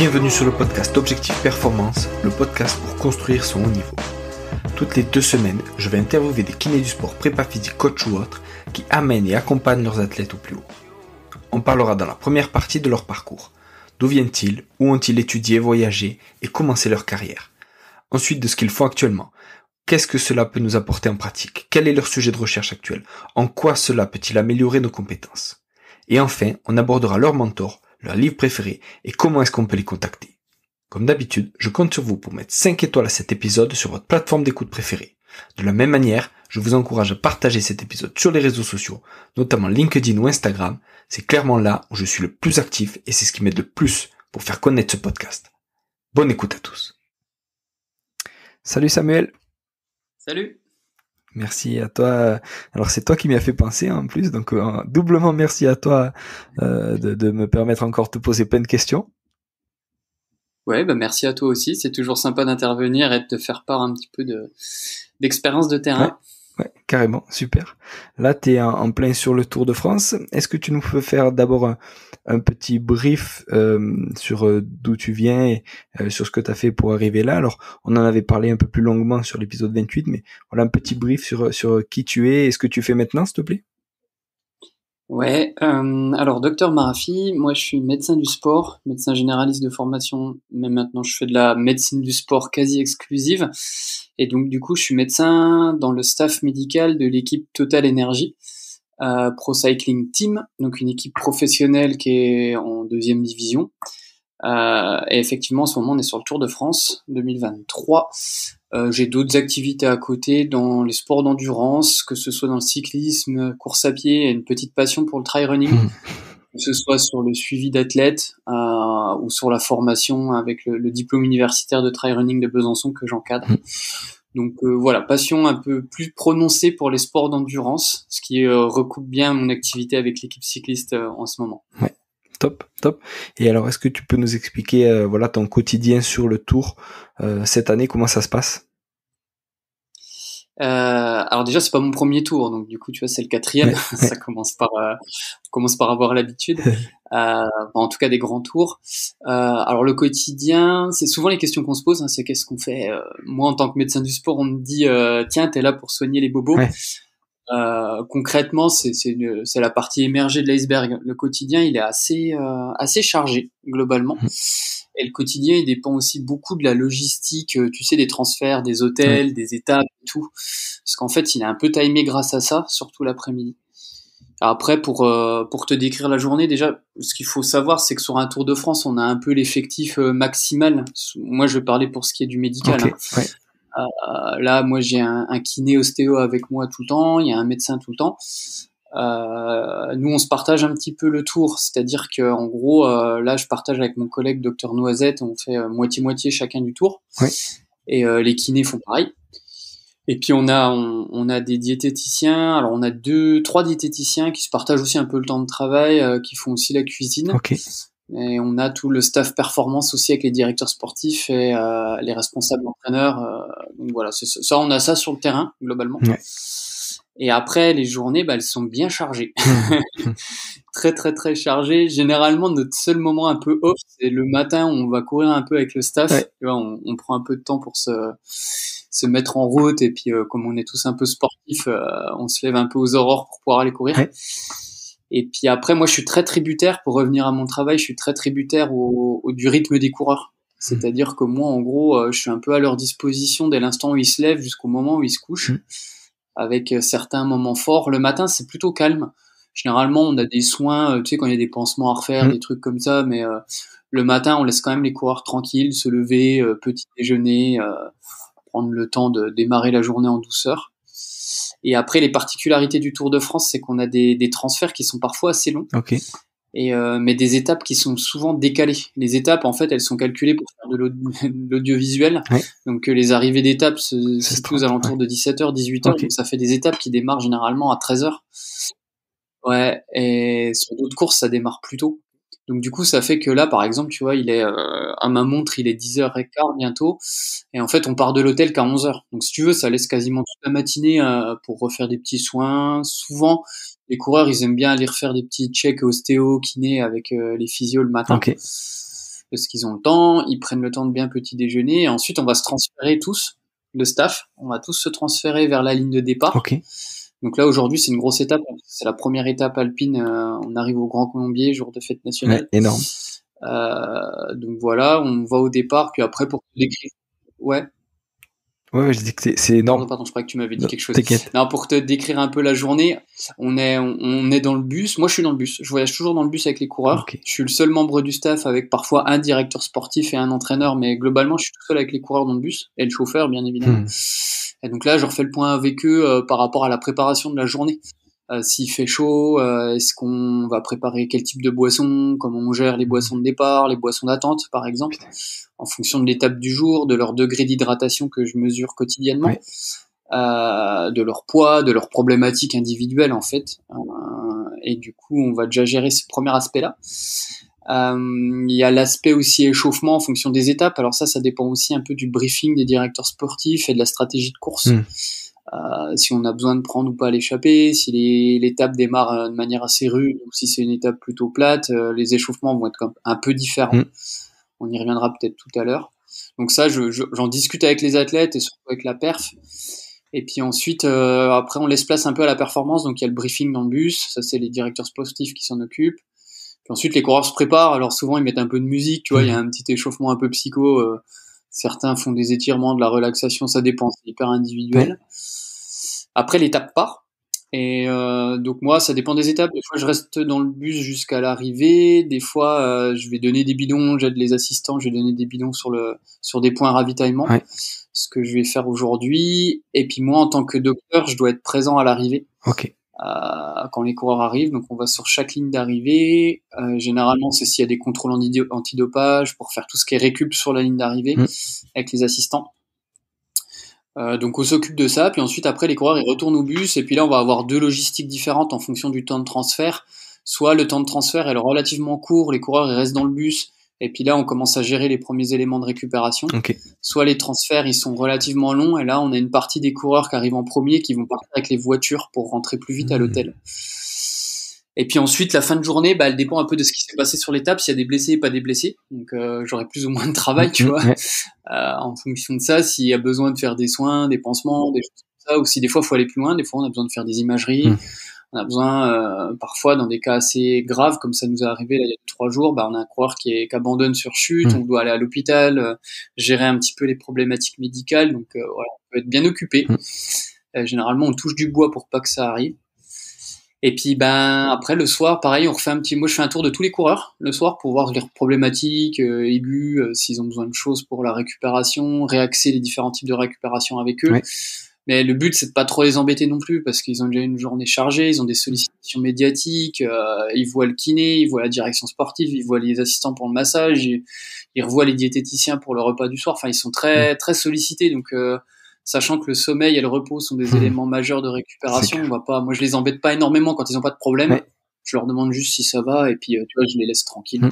Bienvenue sur le podcast Objectif Performance, le podcast pour construire son haut niveau. Toutes les 2 semaines, je vais interviewer des kinés du sport, prépa physique, coach ou autres, qui amènent et accompagnent leurs athlètes au plus haut. On parlera dans la première partie de leur parcours. D'où viennent-ils, où ont-ils étudié, voyagé et commencé leur carrière. Ensuite de ce qu'ils font actuellement. Qu'est-ce que cela peut nous apporter en pratique? Quel est leur sujet de recherche actuel? En quoi cela peut-il améliorer nos compétences? Et enfin, on abordera leur mentor, leur livre préféré et comment est-ce qu'on peut les contacter. Comme d'habitude, je compte sur vous pour mettre 5 étoiles à cet épisode sur votre plateforme d'écoute préférée. De la même manière, je vous encourage à partager cet épisode sur les réseaux sociaux, notamment LinkedIn ou Instagram. C'est clairement là où je suis le plus actif et c'est ce qui m'aide le plus pour faire connaître ce podcast. Bonne écoute à tous. Salut Samuel. Salut. Merci à toi. Alors c'est toi qui m'y as fait penser en plus, donc doublement merci à toi de me permettre encore de te poser plein de questions. Ouais, bah merci à toi aussi. C'est toujours sympa d'intervenir et de te faire part un petit peu d'expérience de terrain. Ouais, carrément, super. Là, tu es en plein sur le Tour de France. Est-ce que tu nous peux faire d'abord un petit brief sur d'où tu viens et sur ce que tu as fait pour arriver là? Alors, on en avait parlé un peu plus longuement sur l'épisode 28, mais voilà un petit brief sur qui tu es et ce que tu fais maintenant, s'il te plaît. Ouais, alors docteur Marafi, moi je suis médecin du sport, médecin généraliste de formation, mais maintenant je fais de la médecine du sport quasi exclusive. Et donc du coup je suis médecin dans le staff médical de l'équipe Total Energy, Pro Cycling Team, donc une équipe professionnelle qui est en 2e division. Et effectivement en ce moment on est sur le Tour de France 2023. J'ai d'autres activités à côté dans les sports d'endurance, que ce soit dans le cyclisme, course à pied, et une petite passion pour le trail running, que ce soit sur le suivi d'athlètes ou sur la formation avec le diplôme universitaire de trail running de Besançon que j'encadre. Donc voilà, passion un peu plus prononcée pour les sports d'endurance, ce qui recoupe bien mon activité avec l'équipe cycliste en ce moment. Ouais. Top. Et alors, est-ce que tu peux nous expliquer voilà ton quotidien sur le Tour cette année, comment ça se passe? Alors déjà c'est pas mon premier tour, donc du coup tu vois c'est le 4e. Ouais. Ça commence par avoir l'habitude. En tout cas des grands tours. Alors le quotidien, c'est souvent les questions qu'on se pose, hein, c'est qu'est-ce qu'on fait. Moi en tant que médecin du sport, on me dit tiens t'es là pour soigner les bobos. Ouais. Concrètement, c'est la partie émergée de l'iceberg. Le quotidien, il est assez chargé globalement. Et le quotidien, il dépend aussi beaucoup de la logistique, tu sais, des transferts, des hôtels, des étapes et tout. Parce qu'en fait, il est un peu timé grâce à ça, surtout l'après-midi. Après, pour te décrire la journée, déjà, ce qu'il faut savoir, c'est que sur un Tour de France, on a un peu l'effectif maximal. Moi, je vais parler pour ce qui est du médical. Okay. Hein. Ouais. Là, moi, j'ai un kiné ostéo avec moi tout le temps, il y a un médecin tout le temps. Nous, on se partage un petit peu le tour, c'est-à-dire que, en gros, là, je partage avec mon collègue Docteur Noisette, on fait moitié-moitié chacun du tour. Ouais. Et les kinés font pareil. Et puis on a des diététiciens. Alors on a 3 diététiciens qui se partagent aussi un peu le temps de travail, qui font aussi la cuisine. Okay. Et on a tout le staff performance aussi avec les directeurs sportifs et les responsables entraîneurs. Donc voilà, c'est ça, on a ça sur le terrain globalement. Ouais. Et après les journées, elles sont bien chargées, très très très chargées. Généralement notre seul moment un peu off, c'est le matin où on va courir un peu avec le staff. Ouais. Tu vois, on prend un peu de temps pour se mettre en route et puis comme on est tous un peu sportifs, on se lève un peu aux aurores pour pouvoir aller courir. Ouais. Et puis après, moi, je suis très tributaire, pour revenir à mon travail, je suis très tributaire du rythme des coureurs. C'est-à-dire que moi, en gros, je suis un peu à leur disposition dès l'instant où ils se lèvent jusqu'au moment où ils se couchent, avec certains moments forts. Le matin, c'est plutôt calme. Généralement, on a des soins, tu sais, quand il y a des pansements à refaire, des trucs comme ça, mais le matin, on laisse quand même les coureurs tranquilles, se lever, petit déjeuner, prendre le temps de démarrer la journée en douceur. Et après, les particularités du Tour de France, c'est qu'on a des transferts qui sont parfois assez longs. Okay. Mais des étapes qui sont souvent décalées. Les étapes, en fait, elles sont calculées pour faire de l'audiovisuel. Ouais. Donc, les arrivées d'étapes se situent aux alentours de 17h, 18h. Okay. Donc, ça fait des étapes qui démarrent généralement à 13h. Ouais. Et sur d'autres courses, ça démarre plus tôt. Donc, du coup, ça fait que là, par exemple, tu vois, il est, à ma montre, il est 10h15 bientôt. Et en fait, on part de l'hôtel qu'à 11h. Donc, si tu veux, ça laisse quasiment toute la matinée, pour refaire des petits soins. Souvent, les coureurs, ils aiment bien aller refaire des petits checks ostéo, kiné avec les physios le matin. Okay. parce qu'ils ont le temps, ils prennent le temps de bien petit déjeuner, et ensuite on va se transférer tous, le staff, on va tous se transférer vers la ligne de départ. Ok. Donc là aujourd'hui c'est une grosse étape, c'est la première étape alpine, on arrive au Grand Colombier, jour de fête nationale. Ouais, énorme. Donc voilà, on va au départ, puis après pour décrire. Ouais. Ouais, je dis que c'est énorme. Pardon, je crois que tu m'avais dit quelque chose. T'inquiète. Non, pour te décrire un peu la journée, on est dans le bus. Moi, je suis dans le bus. Je voyage toujours dans le bus avec les coureurs. Okay. Je suis le seul membre du staff avec parfois un directeur sportif et un entraîneur, mais globalement, je suis tout seul avec les coureurs dans le bus et le chauffeur, bien évidemment. Et donc là, je refais le point avec eux par rapport à la préparation de la journée. S'il fait chaud, est-ce qu'on va préparer quel type de boisson, comment on gère les boissons de départ, les boissons d'attente, par exemple, en fonction de l'étape du jour, de leur degré d'hydratation que je mesure quotidiennement, ouais. De leur poids, de leurs problématiques individuelles, en fait. Et du coup, on va déjà gérer ce premier aspect-là. Il y a l'aspect aussi échauffement en fonction des étapes. Alors ça dépend aussi un peu du briefing des directeurs sportifs et de la stratégie de course. Si on a besoin de prendre ou pas l'échappée, si l'étape démarre de manière assez rude ou si c'est une étape plutôt plate, les échauffements vont être un peu différents. On y reviendra peut-être tout à l'heure. Donc ça, j'en discute avec les athlètes et surtout avec la perf. Et puis ensuite, après, on laisse place un peu à la performance. Donc il y a le briefing dans le bus, ça c'est les directeurs sportifs qui s'en occupent. Puis ensuite, les coureurs se préparent. Alors souvent, ils mettent un peu de musique, tu vois, il y a un petit échauffement un peu psycho. Certains font des étirements, de la relaxation, ça dépend, c'est hyper individuel. Après, l'étape part. Et donc moi, ça dépend des étapes. Des fois, je reste dans le bus jusqu'à l'arrivée. Des fois, je vais donner des bidons, j'aide les assistants, je vais donner des bidons sur des points ravitaillement. Ce que je vais faire aujourd'hui. Et puis moi, en tant que docteur, je dois être présent à l'arrivée. Ok. Quand les coureurs arrivent, donc on va sur chaque ligne d'arrivée. Généralement, c'est s'il y a des contrôles antidopage pour faire tout ce qui est récup sur la ligne d'arrivée avec les assistants. Donc on s'occupe de ça, puis ensuite après les coureurs ils retournent au bus et puis là on va avoir deux logistiques différentes en fonction du temps de transfert. Soit le temps de transfert est relativement court, les coureurs ils restent dans le bus et puis là on commence à gérer les premiers éléments de récupération. Soit les transferts ils sont relativement longs et là on a une partie des coureurs qui arrivent en premier qui vont partir avec les voitures pour rentrer plus vite à l'hôtel. Et puis ensuite, la fin de journée, elle dépend un peu de ce qui s'est passé sur l'étape, s'il y a des blessés et pas des blessés. Donc j'aurai plus ou moins de travail, tu vois. En fonction de ça, s'il y a besoin de faire des soins, des pansements, des choses comme ça, ou si des fois il faut aller plus loin, des fois on a besoin de faire des imageries, on a besoin, parfois dans des cas assez graves, comme ça nous est arrivé là, il y a 3 jours, on a un coureur qui abandonne sur chute, on doit aller à l'hôpital, gérer un petit peu les problématiques médicales, donc voilà, on peut être bien occupé. Généralement on touche du bois pour pas que ça arrive. Et puis après le soir, pareil, on refait moi je fais un tour de tous les coureurs le soir pour voir leurs problématiques aiguës, s'ils ont besoin de choses pour la récupération, réaxer les différents types de récupération avec eux. Mais le but c'est de pas trop les embêter non plus parce qu'ils ont déjà une journée chargée, ils ont des sollicitations médiatiques, ils voient le kiné, ils voient la direction sportive, ils voient les assistants pour le massage, ils revoient les diététiciens pour le repas du soir. Enfin, ils sont très très sollicités donc sachant que le sommeil et le repos sont des éléments majeurs de récupération, moi je les embête pas énormément quand ils ont pas de problème. Je leur demande juste si ça va et puis tu vois, je les laisse tranquilles.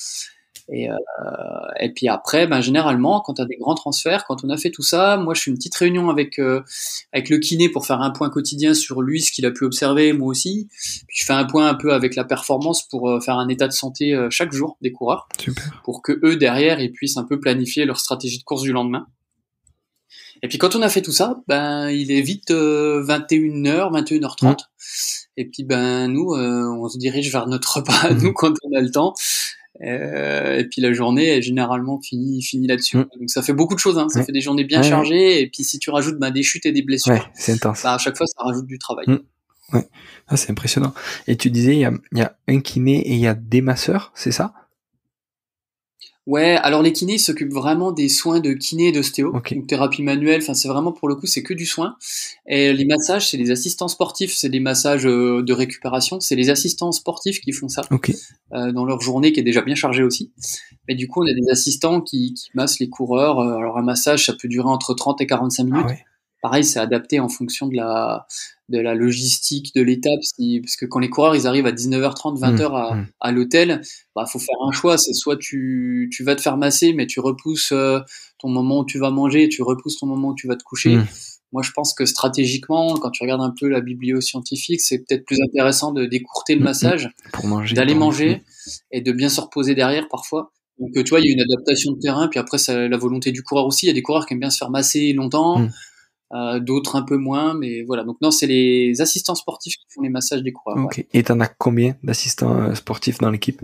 Et puis après, généralement, quand tu as des grands transferts, quand on a fait tout ça, moi je fais une petite réunion avec le kiné pour faire un point quotidien sur lui, ce qu'il a pu observer, moi aussi. Puis je fais un point un peu avec la performance pour faire un état de santé chaque jour des coureurs. Super. Pour que eux derrière ils puissent un peu planifier leur stratégie de course du lendemain. Et puis quand on a fait tout ça, il est vite 21h, 21h30. Et puis nous, on se dirige vers notre repas, nous, quand on a le temps. Et puis la journée est généralement finie là-dessus. Donc ça fait beaucoup de choses, ça fait des journées bien chargées. Et puis si tu rajoutes des chutes et des blessures, c'est intense. À chaque fois ça rajoute du travail. C'est impressionnant. Et tu disais, il y a un kiné et il y a des masseurs, c'est ça ? Ouais, alors les kinés s'occupent vraiment des soins de kiné et d'ostéo, donc thérapie manuelle, c'est vraiment pour le coup c'est que du soin. Et les massages, c'est les assistants sportifs, c'est des massages de récupération, c'est les assistants sportifs qui font ça dans leur journée qui est déjà bien chargée aussi. Et du coup on a des assistants qui massent les coureurs, alors un massage ça peut durer entre 30 et 45 minutes. Pareil, c'est adapté en fonction de la logistique de l'étape, parce que quand les coureurs ils arrivent à 19h30, 20h à l'hôtel, faut faire un choix, c'est soit tu vas te faire masser mais tu repousses ton moment où tu vas manger, tu repousses ton moment où tu vas te coucher. Moi je pense que stratégiquement, quand tu regardes un peu la biblio scientifique, c'est peut-être plus intéressant de décourter le massage, pour manger, d'aller manger et de bien se reposer derrière parfois. Donc, tu vois, il y a une adaptation de terrain, puis après, c'est la volonté du coureur aussi. Il y a des coureurs qui aiment bien se faire masser longtemps, d'autres un peu moins, mais voilà. Donc non, c'est les assistants sportifs qui font les massages des coureurs. Ok. Ouais. Et t'en as combien d'assistants sportifs dans l'équipe?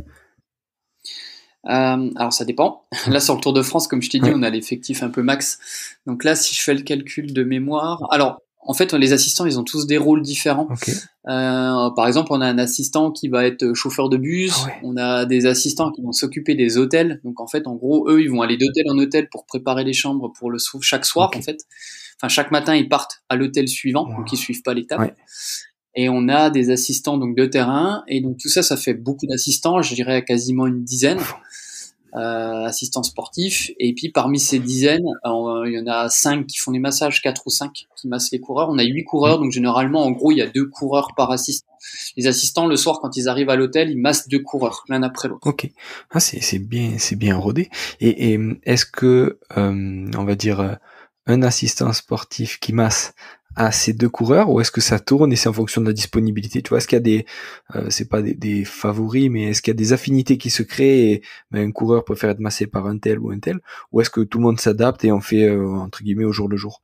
Alors ça dépend. Là sur le Tour de France, comme je t'ai dit, Ouais. on a l'effectif un peu max. Donc là, si je fais le calcul de mémoire, alors en fait, les assistants, ils ont tous des rôles différents. Ok. Par exemple, on a un assistant qui va être chauffeur de bus. Ah ouais. On a des assistants qui vont s'occuper des hôtels. Donc en fait, en gros, eux, ils vont aller d'hôtel en hôtel pour préparer les chambres pour chaque soir. Ok. En fait, enfin chaque matin, ils partent à l'hôtel suivant, Wow. donc ils suivent pas l'étape. Ouais. Et on a des assistants donc de terrain. Et donc tout ça, ça fait beaucoup d'assistants. Je dirais quasiment une dizaine. Assistants sportifs, et puis parmi ces dizaines, il y en a 5 qui font des massages, 4 ou 5 qui massent les coureurs. On a 8 coureurs, donc généralement, en gros, il y a 2 coureurs par assistant. Les assistants, le soir, quand ils arrivent à l'hôtel, ils massent 2 coureurs, l'un après l'autre. Ok. Ah, c'est bien rodé. Et est-ce que, on va dire, un assistant sportif qui masse à ces 2 coureurs, ou est-ce que ça tourne et c'est en fonction de la disponibilité? Tu vois, est-ce qu'il y a des, c'est pas des favoris, mais est-ce qu'il y a des affinités qui se créent et un coureur préfère être massé par un tel ou un tel, ou est-ce que tout le monde s'adapte et on fait entre guillemets au jour le jour?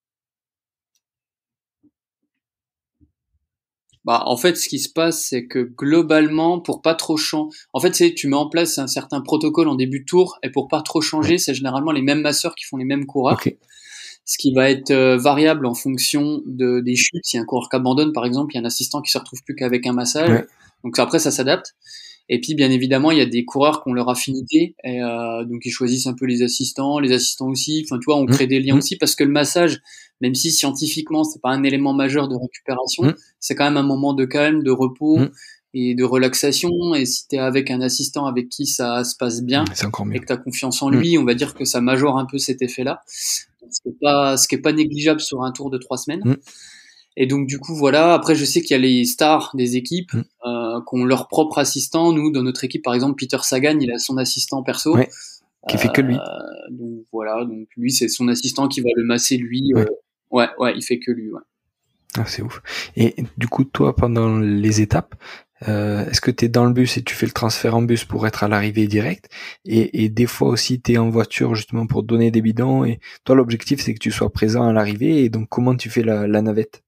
Bah, en fait, ce qui se passe, c'est que globalement, pour pas trop changer, en fait, tu mets en place un certain protocole en début de tour, et pour pas trop changer, Ouais. c'est généralement les mêmes masseurs qui font les mêmes coureurs. Ok. Ce qui va être variable en fonction des chutes. Si un coureur qui abandonne, par exemple, il y a un assistant qui se retrouve plus qu'avec un massage. Ouais. Donc après, ça s'adapte. Et puis, bien évidemment, il y a des coureurs qui ont leur affinité, et donc ils choisissent un peu les assistants aussi. Enfin, tu vois, on crée des liens aussi, parce que le massage, même si scientifiquement c'est pas un élément majeur de récupération, c'est quand même un moment de calme, de repos et de relaxation. Et si t'es avec un assistant avec qui ça se passe bien C'est encore mieux. et que t'as confiance en lui, on va dire que ça majore un peu cet effet-là, ce qui est pas négligeable sur un tour de 3 semaines. Et donc du coup voilà, après je sais qu'il y a les stars des équipes qui ont leur propre assistant. Nous dans notre équipe par exemple, Peter Sagan, il a son assistant perso. Ouais. Qui fait que lui. Donc voilà, donc lui c'est son assistant qui va le masser lui. Ouais, il fait que lui. Ouais. Ah, c'est ouf. Et du coup, toi, pendant les étapes, est-ce que tu es dans le bus et tu fais le transfert en bus pour être à l'arrivée directe, et des fois aussi tu es en voiture justement pour donner des bidons, et toi l'objectif c'est que tu sois présent à l'arrivée, et donc comment tu fais la navette?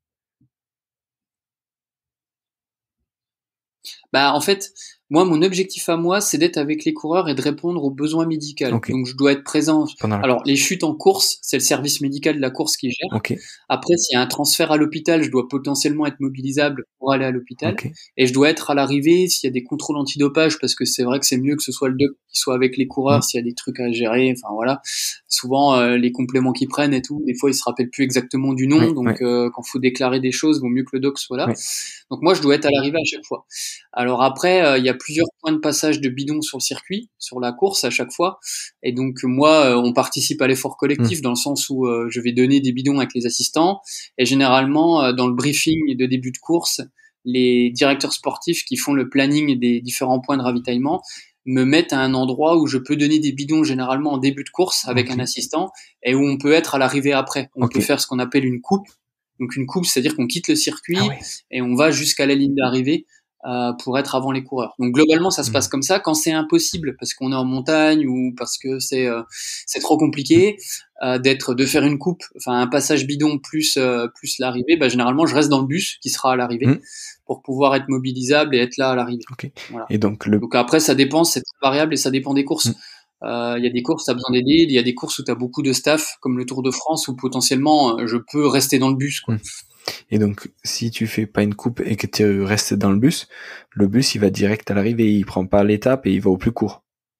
Bah en fait, moi mon objectif à moi, c'est d'être avec les coureurs et de répondre aux besoins médicaux. Ok. Donc je dois être présent. Pendant la Alors les chutes en course, c'est le service médical de la course qui gère. Ok. Après, s'il y a un transfert à l'hôpital, je dois potentiellement être mobilisable pour aller à l'hôpital. Ok. Et je dois être à l'arrivée s'il y a des contrôles antidopage, parce que c'est vrai que c'est mieux que ce soit le doc qui soit avec les coureurs s'il y a des trucs à gérer. Enfin voilà. Souvent les compléments qu'ils prennent et tout, des fois ils se rappellent plus exactement du nom, donc quand faut déclarer des choses, vaut mieux que le doc soit là. Donc moi je dois être à l'arrivée à chaque fois. Alors après il y a plusieurs points de passage de bidons sur le circuit, sur la course à chaque fois, et donc moi on participe à l'effort collectif dans le sens où je vais donner des bidons avec les assistants, et généralement dans le briefing de début de course, les directeurs sportifs qui font le planning des différents points de ravitaillement me mettent à un endroit où je peux donner des bidons généralement en début de course avec un assistant, et où on peut être à l'arrivée après. On peut faire ce qu'on appelle une coupe. Donc une coupe, c'est-à-dire qu'on quitte le circuit et on va jusqu'à la ligne d'arrivée pour être avant les coureurs. Donc globalement, ça se passe comme ça. Quand c'est impossible, parce qu'on est en montagne ou parce que c'est trop compliqué de faire une coupe, enfin un passage bidon plus l'arrivée, bah, généralement je reste dans le bus qui sera à l'arrivée pour pouvoir être mobilisable et être là à l'arrivée. Okay. Voilà. Et donc après ça dépend, c'est variable et ça dépend des courses. Il y a des courses, tu as besoin d'aider, il y a des courses où tu as beaucoup de staff, comme le Tour de France, où potentiellement je peux rester dans le bus, quoi. Et donc, si tu fais pas une coupe et que tu restes dans le bus il va direct à l'arrivée, il prend pas l'étape et il va au plus court.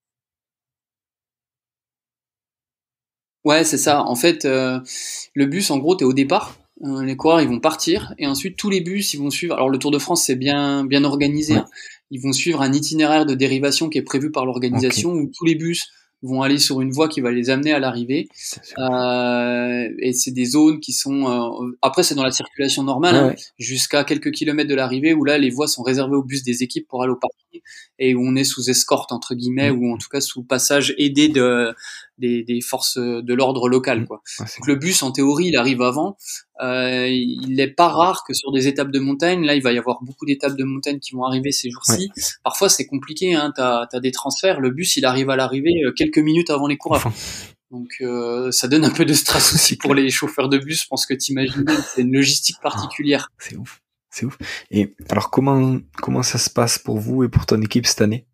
Ouais, c'est ça. En fait, le bus, en gros, t'es au départ. Les coureurs, ils vont partir, et ensuite tous les bus, ils vont suivre. Alors le Tour de France, c'est bien organisé. Hein. Ils vont suivre un itinéraire de dérivation qui est prévu par l'organisation, où tous les bus vont aller sur une voie qui va les amener à l'arrivée. Et c'est des zones qui sont... Après, c'est dans la circulation normale, jusqu'à quelques kilomètres de l'arrivée, où là, les voies sont réservées aux bus des équipes pour aller au parking, et où on est sous escorte, entre guillemets, ou en tout cas sous passage aidé des forces de l'ordre local, quoi. Donc le bus, en théorie, il arrive avant. Il n'est pas rare que sur des étapes de montagne, là, il va y avoir beaucoup d'étapes de montagne qui vont arriver ces jours-ci. Parfois, c'est compliqué, hein. T'as des transferts. Le bus, il arrive à l'arrivée quelques minutes avant les coureurs. Donc ça donne un peu de stress aussi pour les chauffeurs de bus. Je pense que t'imagines, c'est une logistique particulière. C'est ouf. C'est ouf. Et alors comment ça se passe pour vous et pour ton équipe cette année?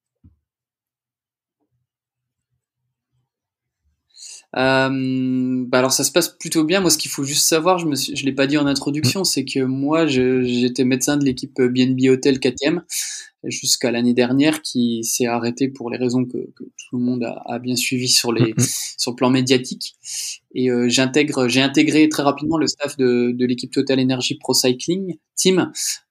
Alors ça se passe plutôt bien. Moi, ce qu'il faut juste savoir, je l'ai pas dit en introduction, c'est que moi, j'étais médecin de l'équipe BNB Hotel 4e jusqu'à l'année dernière, qui s'est arrêtée pour les raisons que tout le monde a bien suivi sur le plan médiatique. Et j'ai intégré très rapidement le staff de l'équipe Total Energy Pro Cycling Team.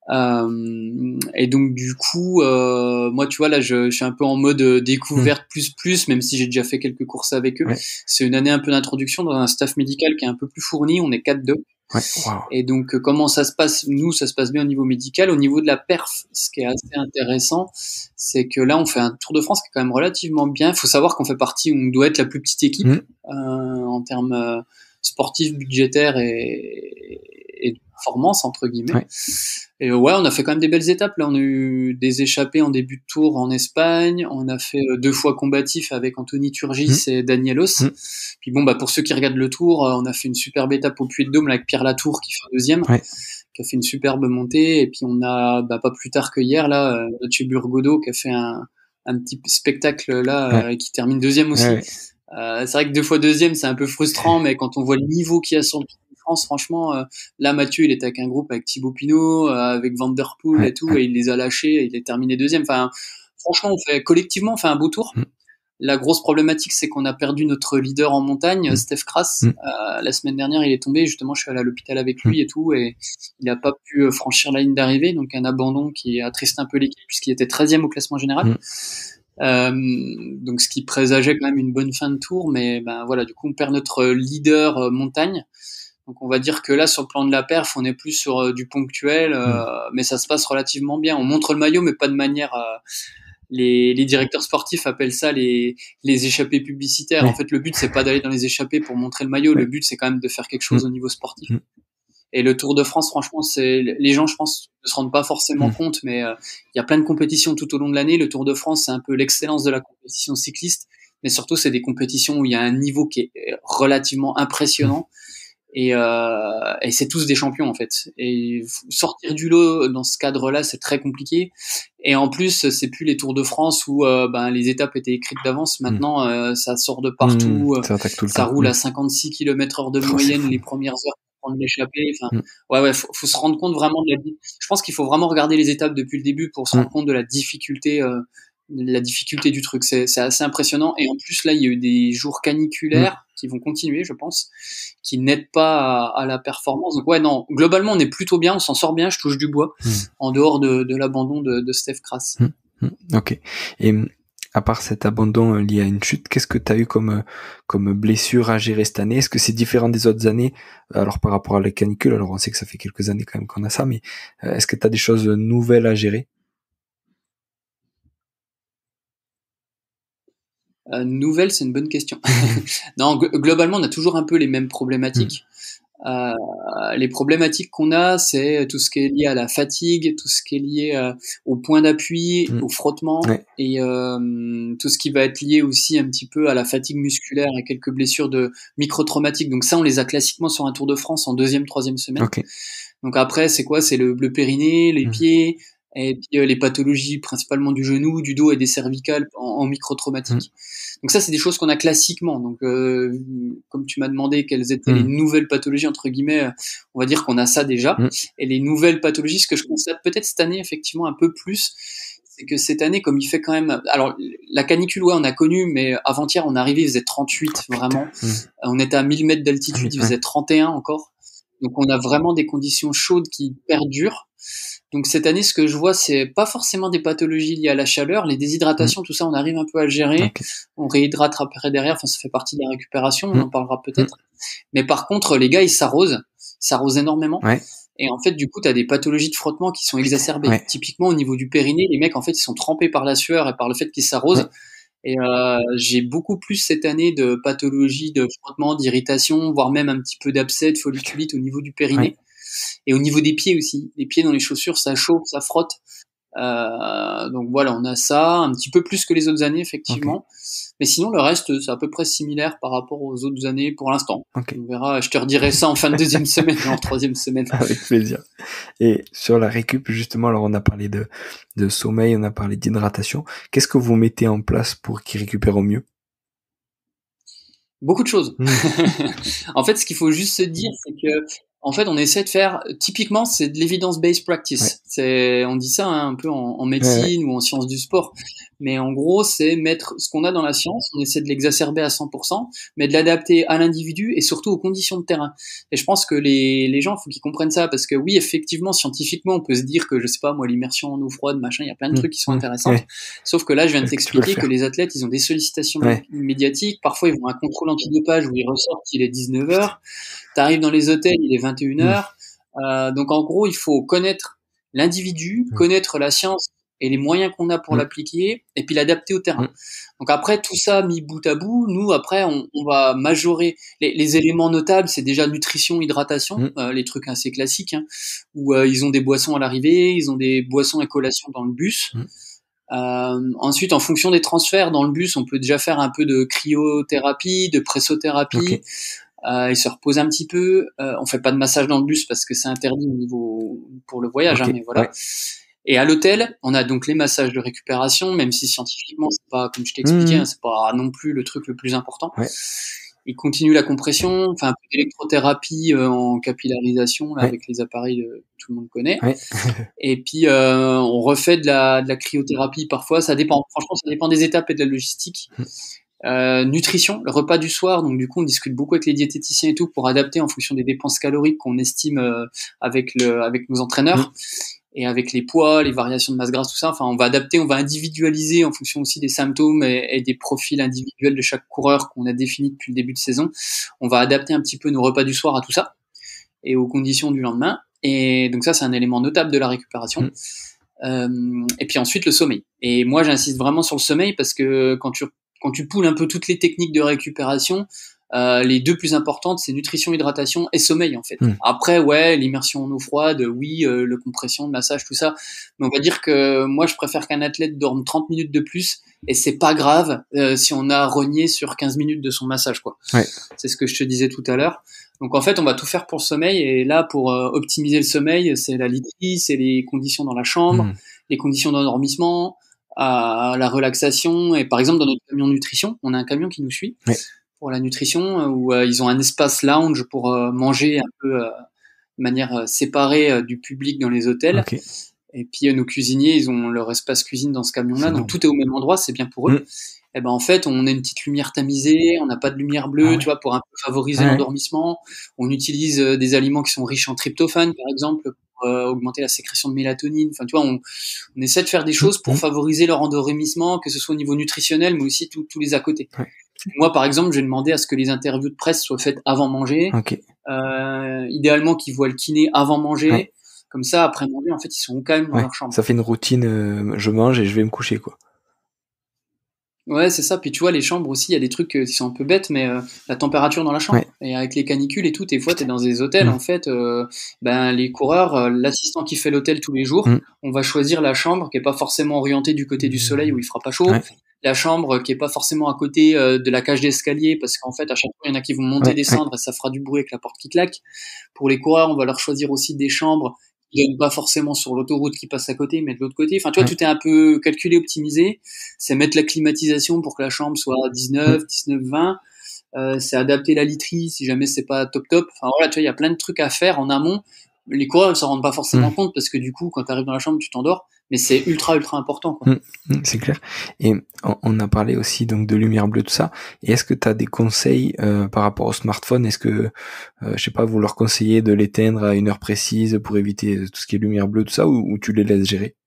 Et donc du coup, moi, tu vois, là, je suis un peu en mode découverte plus, même si j'ai déjà fait quelques courses avec eux. C'est une année un peu d'introduction dans un staff médical qui est un peu plus fourni. On est 4-2. Et donc, comment ça se passe? Nous, ça se passe bien au niveau médical. Au niveau de la perf, ce qui est assez intéressant, c'est que là, on fait un Tour de France qui est quand même relativement bien. Il faut savoir qu'on fait partie, on doit être la plus petite équipe en termes sportifs, budgétaires et de performance, entre guillemets. Et on a fait quand même des belles étapes. Là, on a eu des échappées en début de tour en Espagne. On a fait 2 fois combatif avec Anthony Turgis et Danielos. Puis bon, pour ceux qui regardent le tour, on a fait une superbe étape au Puy-de-Dôme avec Pierre Latour qui fait 2e, qui a fait une superbe montée. Et puis on a, pas plus tard que hier, là, Mathieu Burgodeau qui a fait un petit spectacle là, qui termine 2e aussi. C'est vrai que 2 fois 2e, c'est un peu frustrant, mais quand on voit le niveau qu'il y a sur le France, franchement, là, Mathieu, il était avec un groupe avec Thibaut Pinot, avec Van Der Poel et tout, et il les a lâchés, et il est terminé 2e. Enfin, franchement, collectivement, on fait un beau tour. La grosse problématique, c'est qu'on a perdu notre leader en montagne, Steph Kras. La semaine dernière, il est tombé. Justement, je suis allé à l'hôpital avec lui et tout, et il n'a pas pu franchir la ligne d'arrivée. Donc, un abandon qui attriste un peu l'équipe, puisqu'il était 13e au classement général. Donc, ce qui présageait quand même une bonne fin de tour. Mais voilà, du coup, on perd notre leader montagne. Donc on va dire que là, sur le plan de la perf, on est plus sur du ponctuel, mais ça se passe relativement bien. On montre le maillot, mais pas de manière... les directeurs sportifs appellent ça les échappées publicitaires. En fait, le but, c'est pas d'aller dans les échappées pour montrer le maillot. Le but, c'est quand même de faire quelque chose au niveau sportif. Et le Tour de France, franchement, les gens, je pense, ne se rendent pas forcément compte, mais il y a plein de compétitions tout au long de l'année. Le Tour de France, c'est un peu l'excellence de la compétition cycliste, mais surtout, c'est des compétitions où il y a un niveau qui est relativement impressionnant. Et c'est tous des champions en fait. Et sortir du lot dans ce cadre-là, c'est très compliqué. Et en plus, c'est plus les Tours de France où les étapes étaient écrites d'avance. Maintenant, ça sort de partout. Ça roule à 56 km/h de moyenne les premières heures pour prendre l'échappée. Enfin, faut se rendre compte vraiment je pense qu'il faut vraiment regarder les étapes depuis le début pour se rendre compte de la difficulté du truc. C'est assez impressionnant. Et en plus, là, il y a eu des jours caniculaires qui vont continuer, je pense, qui n'aident pas à la performance. Donc non, globalement, on est plutôt bien, on s'en sort bien, je touche du bois, en dehors de l'abandon de Steph Kras. Ok. Et à part cet abandon lié à une chute, qu'est-ce que tu as eu comme blessure à gérer cette année? Est-ce que c'est différent des autres années? Alors par rapport à la canicule, alors on sait que ça fait quelques années quand même qu'on a ça, mais est-ce que tu as des choses nouvelles à gérer? Nouvelle, c'est une bonne question. Non, globalement, on a toujours un peu les mêmes problématiques. Les problématiques qu'on a, c'est tout ce qui est lié à la fatigue, tout ce qui est lié au point d'appui, au frottement, et tout ce qui va être lié aussi un petit peu à la fatigue musculaire et quelques blessures de micro-traumatiques. Donc ça, on les a classiquement sur un Tour de France en 2e, 3e semaine. Donc après, c'est quoi? C'est le périnée, les pieds, et puis les pathologies principalement du genou, du dos et des cervicales en micro-traumatique. Donc ça, c'est des choses qu'on a classiquement. Donc comme tu m'as demandé quelles étaient les nouvelles pathologies, entre guillemets, on va dire qu'on a ça déjà. Et les nouvelles pathologies, ce que je constate peut-être cette année, effectivement, un peu plus, c'est que cette année, comme il fait quand même... Alors, la canicule, on a connu, mais avant-hier, on est arrivé, il faisait 38, vraiment. On était à 1000 mètres d'altitude, il faisait 31 encore. Donc on a vraiment des conditions chaudes qui perdurent. Donc cette année, ce que je vois, c'est pas forcément des pathologies liées à la chaleur, les déshydratations, tout ça, on arrive un peu à le gérer. On réhydrate après derrière, enfin ça fait partie de la récupération, on en parlera peut-être. Mais par contre, les gars, ils s'arrosent énormément. Et en fait, du coup, t'as des pathologies de frottement qui sont exacerbées. Typiquement, au niveau du périnée, les mecs, en fait, ils sont trempés par la sueur et par le fait qu'ils s'arrosent. Et j'ai beaucoup plus cette année de pathologie, de frottement, d'irritation, voire même un petit peu d'abcès, de folliculite au niveau du périnée. Ouais. Et au niveau des pieds aussi. Les pieds dans les chaussures, ça chauffe, ça frotte. Donc voilà, on a ça, un petit peu plus que les autres années, effectivement. Ok. Mais sinon, le reste, c'est à peu près similaire par rapport aux autres années pour l'instant. Ok. On verra, je te redirai ça en fin de deuxième semaine et en troisième semaine. Avec plaisir. Et sur la récup, justement, alors on a parlé de sommeil, on a parlé d'hydratation. Qu'est-ce que vous mettez en place pour qu'ils récupèrent au mieux? Beaucoup de choses. En fait, ce qu'il faut juste se dire, c'est que, en fait, on essaie de faire, typiquement, c'est de l'evidence-based Ouais. practice. On dit ça un peu en Ouais. médecine ou en sciences du sport. Mais en gros, c'est mettre ce qu'on a dans la science, on essaie de l'exacerber à 100%, mais de l'adapter à l'individu et surtout aux conditions de terrain. Et je pense que les gens, faut qu'ils comprennent ça, parce que oui, effectivement, scientifiquement, on peut se dire que, je sais pas, moi, l'immersion en eau froide, machin, il y a plein de trucs qui sont intéressants. Ouais. Sauf que là, je viens de Est-ce que tu peux le t'expliquer que faire? les athlètes, ils ont des sollicitations Ouais. médiatiques. Parfois, ils vont à un contrôle antidopage où ils ressortent, il est 19h. T'arrives dans les hôtels, il est 21h. Donc, en gros, il faut connaître l'individu, connaître la science et les moyens qu'on a pour l'appliquer, et puis l'adapter au terrain. Donc après, tout ça mis bout à bout, nous, après, on va majorer. Les éléments notables, c'est déjà nutrition, hydratation, les trucs assez classiques, hein, où ils ont des boissons à l'arrivée, ils ont des boissons et collations dans le bus. Ensuite, en fonction des transferts dans le bus, on peut déjà faire un peu de cryothérapie, de pressothérapie. Ok. Ils se reposent un petit peu. On fait pas de massage dans le bus parce que c'est interdit au niveau pour le voyage, Ok. hein, mais voilà. Ouais. Et à l'hôtel, on a donc les massages de récupération, même si scientifiquement c'est pas, comme je t'ai expliqué, hein, c'est pas non plus le truc le plus important. Ouais. Ils continuent la compression, enfin un peu d'électrothérapie en capillarisation là, Ouais. avec les appareils que tout le monde connaît. Ouais. Et puis on refait de la cryothérapie parfois, ça dépend. Franchement, ça dépend des étapes et de la logistique. Nutrition, le repas du soir, donc du coup on discute beaucoup avec les diététiciens et tout pour adapter en fonction des dépenses caloriques qu'on estime avec nos entraîneurs et avec les poids, les variations de masse grasse, tout ça. Enfin, on va adapter, on va individualiser en fonction aussi des symptômes et des profils individuels de chaque coureur qu'on a défini depuis le début de saison. On va adapter un petit peu nos repas du soir à tout ça et aux conditions du lendemain. Et donc ça, c'est un élément notable de la récupération. Et puis ensuite, le sommeil. Et moi, j'insiste vraiment sur le sommeil parce que quand tu poules un peu toutes les techniques de récupération, les deux plus importantes, c'est nutrition, hydratation et sommeil, en fait. Après, ouais, l'immersion en eau froide, oui, le compression, le massage, tout ça. Mais on va dire que moi, je préfère qu'un athlète dorme 30 minutes de plus et c'est pas grave si on a rogné sur 15 minutes de son massage, quoi. Ouais. C'est ce que je te disais tout à l'heure. Donc en fait, on va tout faire pour le sommeil. Et là, pour optimiser le sommeil, c'est la literie, c'est les conditions dans la chambre, les conditions d'endormissement, la relaxation. Et par exemple, dans notre camion nutrition, on a un camion qui nous suit pour la nutrition, où ils ont un espace lounge pour manger un peu de manière séparée du public dans les hôtels. Okay. Et puis nos cuisiniers, ils ont leur espace cuisine dans ce camion-là, donc tout est au même endroit, c'est bien pour eux. Et ben en fait, on a une petite lumière tamisée, on n'a pas de lumière bleue, tu vois, pour un peu favoriser l'endormissement. On utilise des aliments qui sont riches en tryptophane, par exemple, pour augmenter la sécrétion de mélatonine. Enfin, tu vois, on essaie de faire des choses pour favoriser leur endormissement, que ce soit au niveau nutritionnel, mais aussi tous les à côté. Moi, par exemple, j'ai demandé à ce que les interviews de presse soient faites avant manger. Idéalement, qu'ils voient le kiné avant manger. Comme ça, après manger, en fait, ils sont au calme dans leur chambre. Ça fait une routine, je mange et je vais me coucher, quoi. Ouais, c'est ça. Puis tu vois, les chambres aussi, il y a des trucs qui sont un peu bêtes, mais la température dans la chambre. Et avec les canicules et tout, des fois, t'es dans des hôtels, en fait, les coureurs, l'assistant qui fait l'hôtel tous les jours, on va choisir la chambre qui est pas forcément orientée du côté du soleil où il fera pas chaud. La chambre qui est pas forcément à côté de la cage d'escalier, parce qu'en fait, à chaque fois, il y en a qui vont monter, descendre, et ça fera du bruit avec la porte qui claque. Pour les coureurs, on va leur choisir aussi des chambres qui viennent pas forcément sur l'autoroute qui passe à côté, mais de l'autre côté. Enfin, tu vois, tout est un peu calculé, optimisé. C'est mettre la climatisation pour que la chambre soit à 19, 20. C'est adapter la literie si jamais c'est pas top. Enfin, voilà, tu vois, il y a plein de trucs à faire en amont. Les coureurs ne s'en rendent pas forcément compte parce que du coup, quand tu arrives dans la chambre, tu t'endors. Mais c'est ultra important, quoi. C'est clair. Et on a parlé aussi donc de lumière bleue, tout ça. Et est-ce que tu as des conseils par rapport au smartphone? Est-ce que, je sais pas, vous leur conseillez de l'éteindre à une heure précise pour éviter tout ce qui est lumière bleue, tout ça, ou tu les laisses gérer?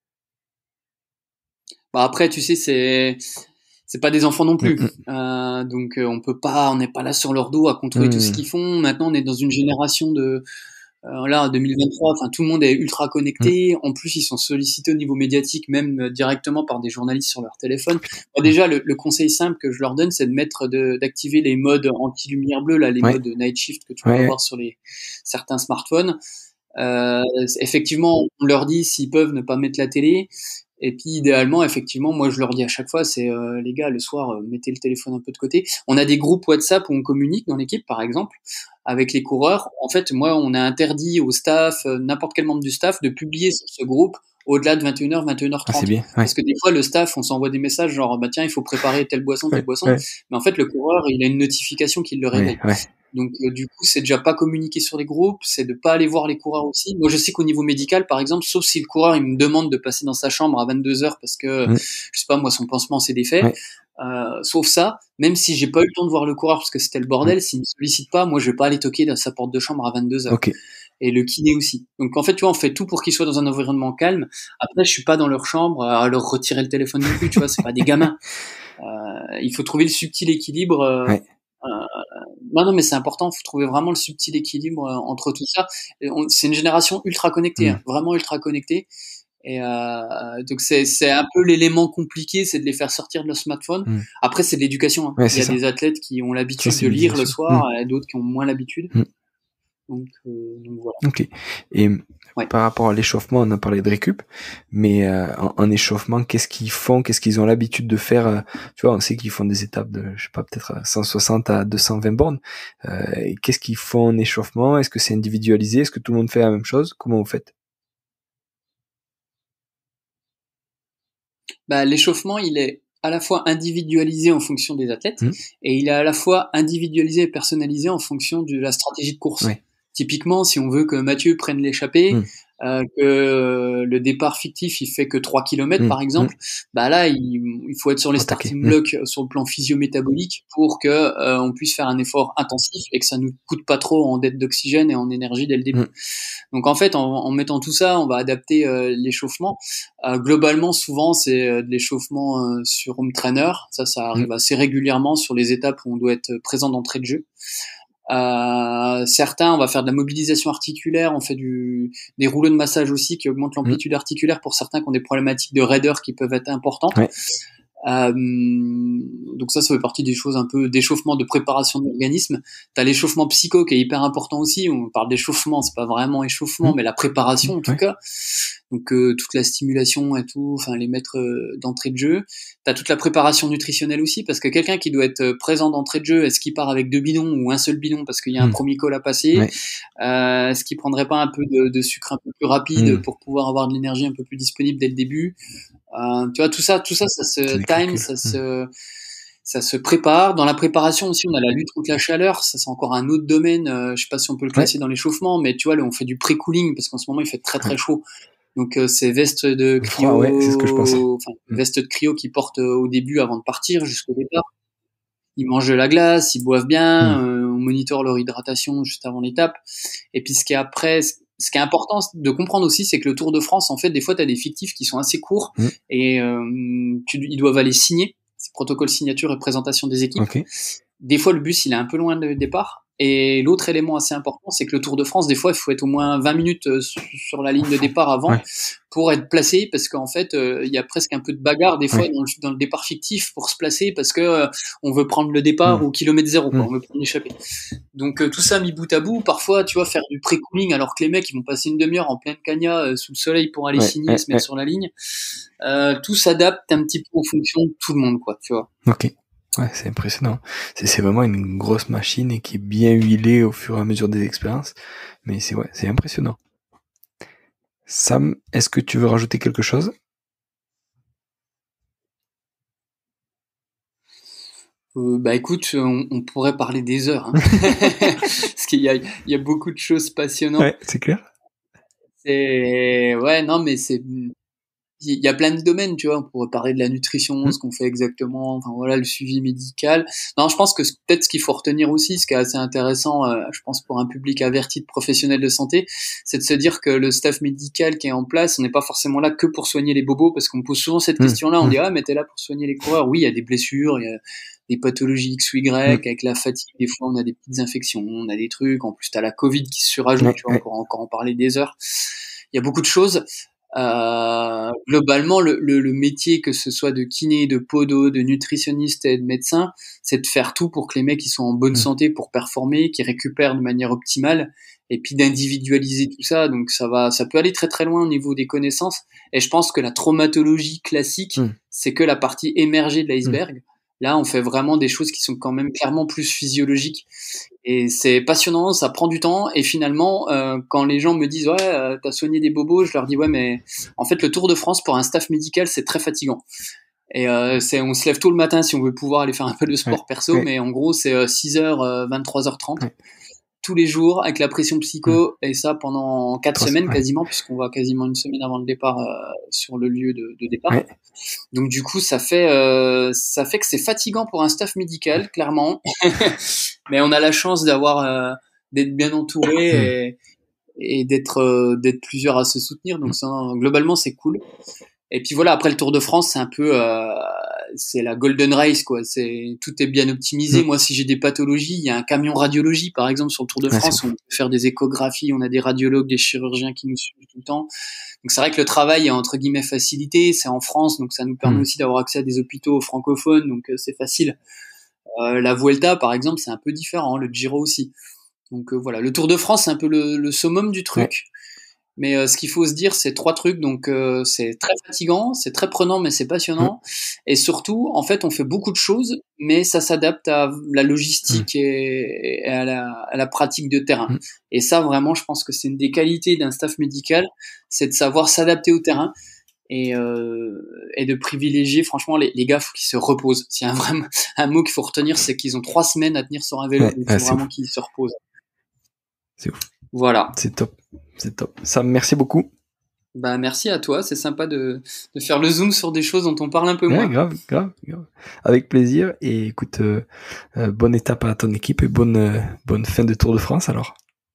Bah après, tu sais, c'est pas des enfants non plus. Donc on n'est pas là sur leur dos à contrôler tout ce qu'ils font. Maintenant, on est dans une génération de Là, en 2023, enfin, tout le monde est ultra connecté. En plus, ils sont sollicités au niveau médiatique, même directement par des journalistes sur leur téléphone. Moi, déjà, le conseil simple que je leur donne, c'est d'activer les modes anti-lumière bleue, là, les modes night shift que tu peux avoir sur certains smartphones. Effectivement, on leur dit s'ils peuvent ne pas mettre la télé. Et puis idéalement, effectivement, moi je leur dis à chaque fois, c'est les gars, le soir, mettez le téléphone un peu de côté. On a des groupes WhatsApp où on communique dans l'équipe, par exemple, avec les coureurs. En fait, moi, on a interdit au staff, n'importe quel membre du staff, de publier sur ce groupe au-delà de 21h, 21h30. Ah, c'est bien, Parce que des fois, le staff, on s'envoie des messages genre, bah tiens, il faut préparer telle boisson, telle boisson. Mais en fait, le coureur, il a une notification qui le réveille. Donc du coup, c'est déjà pas communiquer sur les groupes, c'est de pas aller voir les coureurs aussi. Moi, je sais qu'au niveau médical, par exemple, sauf si le coureur il me demande de passer dans sa chambre à 22h parce que je sais pas moi, son pansement s'est défait. Sauf ça, même si j'ai pas eu le temps de voir le coureur parce que c'était le bordel, s'il me sollicite pas, moi je vais pas aller toquer dans sa porte de chambre à 22h. Et le kiné aussi. Donc en fait, tu vois, on fait tout pour qu'ils soient dans un environnement calme. Après, je suis pas dans leur chambre à leur retirer le téléphone non plus, tu vois, c'est pas des gamins. Il faut trouver le subtil équilibre. Non, mais c'est important. Il faut trouver vraiment le subtil équilibre entre tout ça. C'est une génération ultra connectée, vraiment ultra connectée. Et donc c'est un peu l'élément compliqué, c'est de les faire sortir de leur smartphone. Après, c'est de l'éducation. Il y a des athlètes qui ont l'habitude de lire le soir, et d'autres qui ont moins l'habitude. Donc voilà. Ok. Et par rapport à l'échauffement, on a parlé de récup, mais en échauffement, qu'est-ce qu'ils font, qu'est-ce qu'ils ont l'habitude de faire? Tu vois, on sait qu'ils font des étapes de, je sais pas, peut-être 160 à 220 bornes. Qu'est-ce qu'ils font en échauffement? Est-ce que c'est individualisé? Est-ce que tout le monde fait la même chose? Comment vous faites? Bah, l'échauffement, il est à la fois individualisé en fonction des athlètes et il est à la fois individualisé et personnalisé en fonction de la stratégie de course. Typiquement, si on veut que Mathieu prenne l'échappée, que le départ fictif il fait que 3 km par exemple, bah là il faut être sur les starting blocks sur le plan physio-métabolique pour que on puisse faire un effort intensif et que ça nous coûte pas trop en dette d'oxygène et en énergie dès le début. Donc en fait en mettant tout ça, on va adapter l'échauffement. Globalement souvent c'est de l'échauffement sur home trainer, ça arrive assez régulièrement sur les étapes où on doit être présent d'entrée de jeu. Certains, on va faire de la mobilisation articulaire, on fait des rouleaux de massage aussi qui augmentent l'amplitude articulaire pour certains qui ont des problématiques de raideur qui peuvent être importantes. Donc ça fait partie des choses un peu d'échauffement, de préparation de l'organisme. T'as l'échauffement psycho qui est hyper important aussi. On parle d'échauffement, c'est pas vraiment échauffement, mais la préparation en tout cas. Donc toute la stimulation et tout, enfin les mettre d'entrée de jeu. T'as toute la préparation nutritionnelle aussi, parce que quelqu'un qui doit être présent d'entrée de jeu, est-ce qu'il part avec 2 bidons ou un seul bidon parce qu'il y a un premier call à passer? Est-ce qu'il prendrait pas un peu de sucre un peu plus rapide pour pouvoir avoir de l'énergie un peu plus disponible dès le début? Tu vois, tout ça, ça se time, ça se prépare. Dans la préparation aussi, on a la lutte contre la chaleur. Ça, c'est encore un autre domaine. Je sais pas si on peut le classer dans l'échauffement, mais tu vois, là, on fait du pré-cooling parce qu'en ce moment, il fait très très chaud. Donc c'est veste de cryo, c'est ce que je pense. Veste de cryo qu'ils portent au début avant de partir jusqu'au départ. Ils mangent de la glace, ils boivent bien, on monitore leur hydratation juste avant l'étape. Et puis ce qui est important de comprendre aussi, c'est que le Tour de France, en fait, des fois, tu as des fictifs qui sont assez courts et ils doivent aller signer. C'est protocole signature et présentation des équipes. Des fois, le bus, il est un peu loin du départ. Et l'autre élément assez important, c'est que le Tour de France, des fois, il faut être au moins 20 minutes sur la ligne de départ avant pour être placé, parce qu'en fait, il y a presque un peu de bagarre des fois dans le départ fictif pour se placer, parce que on veut prendre le départ au kilomètre zéro, on veut prendre l'échappée. Donc tout ça mis bout à bout, parfois, tu vois, faire du pré-cooling alors que les mecs, ils vont passer une demi-heure en pleine cagna sous le soleil pour aller signer et se mettre sur la ligne. Tout s'adapte un petit peu en fonction de tout le monde, quoi, tu vois. Ouais, c'est impressionnant. C'est vraiment une grosse machine et qui est bien huilée au fur et à mesure des expériences. Mais c'est impressionnant. Sam, est-ce que tu veux rajouter quelque chose? Bah écoute, on pourrait parler des heures, parce qu'il y a beaucoup de choses passionnantes. Ouais, c'est clair. Non mais c'est il y a plein de domaines, tu vois. On pourrait parler de la nutrition, ce qu'on fait exactement, enfin voilà, le suivi médical. Non, je pense que peut-être ce qu'il faut retenir aussi, ce qui est assez intéressant, je pense pour un public averti de professionnels de santé, c'est de se dire que le staff médical qui est en place, on n'est pas forcément là que pour soigner les bobos, parce qu'on me pose souvent cette question-là. On dit mais t'es là pour soigner les coureurs. Oui, il y a des blessures, il y a des pathologies X ou Y, avec la fatigue, des fois on a des petites infections, on a des trucs. En plus, t'as la Covid qui se surajoute, tu vois, on pourra encore en parler des heures. Il y a beaucoup de choses. Globalement, le métier, que ce soit de kiné, de podo, de nutritionniste et de médecin, c'est de faire tout pour que les mecs ils soient en bonne santé pour performer, qu'ils récupèrent de manière optimale, et puis d'individualiser tout ça. Donc ça peut aller très très loin au niveau des connaissances. Et je pense que la traumatologie classique, c'est que la partie émergée de l'iceberg. Là, on fait vraiment des choses qui sont quand même clairement plus physiologiques. Et c'est passionnant, ça prend du temps. Et finalement, quand les gens me disent t'as soigné des bobos, je leur dis mais en fait le Tour de France pour un staff médical c'est très fatigant. Et on se lève tôt le matin si on veut pouvoir aller faire un peu de sport perso, mais en gros c'est 6h 23h30 tous les jours avec la pression psycho, et ça pendant 4 semaines quasiment, puisqu'on va quasiment une semaine avant le départ sur le lieu de départ. Donc du coup ça fait que c'est fatigant pour un staff médical clairement. Mais on a la chance d'être bien entouré et d'être plusieurs à se soutenir, donc ça, globalement c'est cool. Et puis voilà, après le Tour de France, c'est un peu c'est la golden race quoi, tout est bien optimisé. Moi si j'ai des pathologies, il y a un camion radiologie par exemple sur le Tour de France, on peut faire des échographies, on a des radiologues, des chirurgiens qui nous suivent tout le temps. Donc c'est vrai que le travail est entre guillemets facilité, c'est en France, donc ça nous permet aussi d'avoir accès à des hôpitaux francophones, donc c'est facile. La Vuelta par exemple, c'est un peu différent, le Giro aussi. Donc voilà, le Tour de France c'est un peu le summum du truc. Mais ce qu'il faut se dire, c'est 3 trucs. Donc c'est très fatigant, c'est très prenant, mais c'est passionnant. Et surtout, en fait, on fait beaucoup de choses, mais ça s'adapte à la logistique et à la pratique de terrain. Et ça, vraiment, je pense que c'est une des qualités d'un staff médical, c'est de savoir s'adapter au terrain et de privilégier. Franchement, les gars, faut qu'ils se reposent. S'il y a un mot qu'il faut retenir, c'est qu'ils ont 3 semaines à tenir sur un vélo. Il faut vraiment qu'ils se reposent. C'est ouf. Voilà. C'est top. Sam, merci beaucoup. Merci à toi, c'est sympa de faire le zoom sur des choses dont on parle un peu moins. Grave. Avec plaisir. Et écoute, bonne étape à ton équipe et bonne fin de Tour de France alors.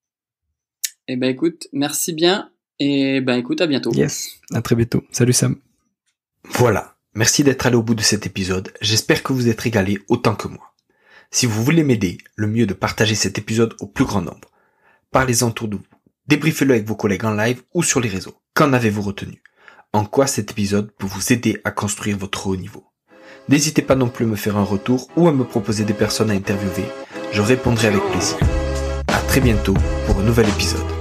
Et écoute, merci bien. Et écoute, à bientôt. Yes, à très bientôt. Salut Sam. Voilà, merci d'être allé au bout de cet épisode. J'espère que vous êtes régalés autant que moi. Si vous voulez m'aider, le mieux est de partager cet épisode au plus grand nombre. Parlez-en autour de vous. Débriefez-le avec vos collègues en live ou sur les réseaux. Qu'en avez-vous retenu? En quoi cet épisode peut vous aider à construire votre haut niveau? N'hésitez pas non plus à me faire un retour ou à me proposer des personnes à interviewer. Je répondrai avec plaisir. À très bientôt pour un nouvel épisode.